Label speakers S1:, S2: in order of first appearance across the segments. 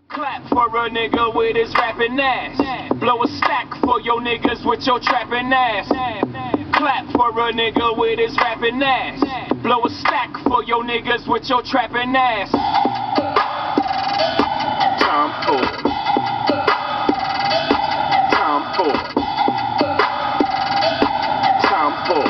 S1: Clap for a nigga with his rapping ass. Blow a stack for your niggas with your trapping ass. Clap for a nigga with his rapping ass. Blow a stack for your niggas with your trapping ass. Time for. Time for. Time for.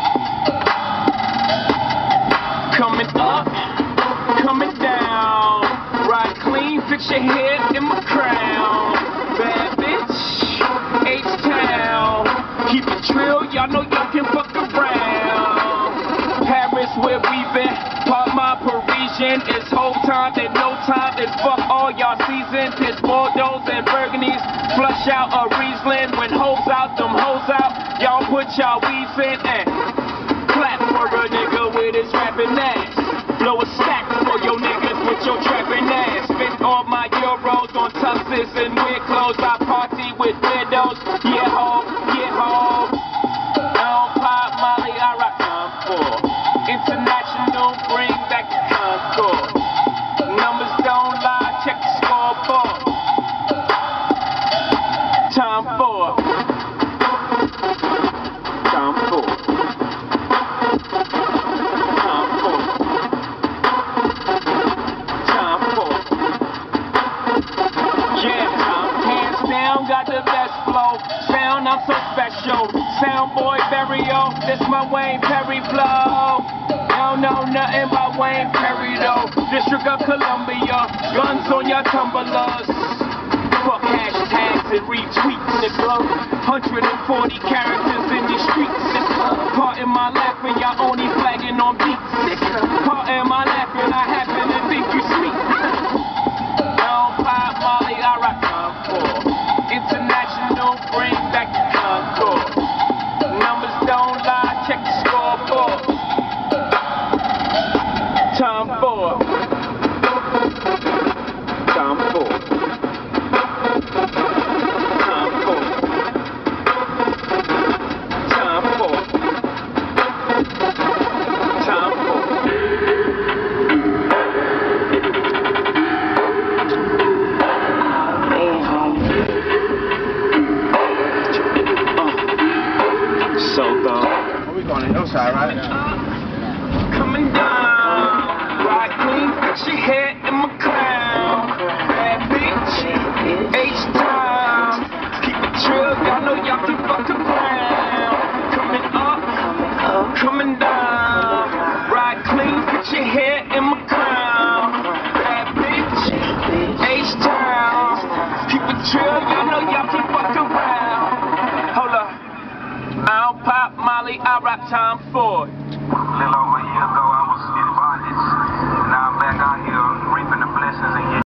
S1: Coming up, coming down. Ride clean, fix your head in my crown. Bad bitch, H-Town. Keep it trill, y'all know y'all can fuck around. Paris where we been, part my Parisian. It's whole time and no time. It's fuck all y'all seasons. It's Bordeaux and Burgundies. Flush out a Riesling. When hoes out, them hoes out. Y'all put y'all weaves in and clap for a nigga with his rapping ass. Blow a stack for your niggas with your trapping ass. Spend all my euros on tuxes and weird clothes. I party with widows. Yeah ho, yeah ho. I don't pop Molly, I rock Concord. International, bring back the Concord. Numbers don't lie, check the scoreboard. Time for. Time for. Got the best flow, sound I'm so special. Sound boy Barrio, this my Wayne Perry flow. Don't know nothing about Wayne Perry though. District of Columbia, guns on your tumblers. Fuck hashtags and retweets, nigga. 140 characters in these streets, nigga. Pardon my laughing, y'all only flagging on beats, nigga. Pardon my laughing, I happen to think you sweet. I don't pop Molly, I rock Concord. International, bring back the Concord. Numbers don't lie, check the scoreboard. Time for. Time for. Time for. Time for. Time for. So gone.
S2: We going on the hillside, right?
S1: Coming down. Ride clean, fix your head in my crown. Bad bitch, H-Town. Keep it chill, y'all know y'all can fuck around. Coming up, coming down. Ride clean, fix your head in my crown. Bad bitch, H-Town. Keep it chill, y'all know y'all can fuck around. Hold up. I don't pop Molly, I rock Time for.
S3: A little over a year ago, I was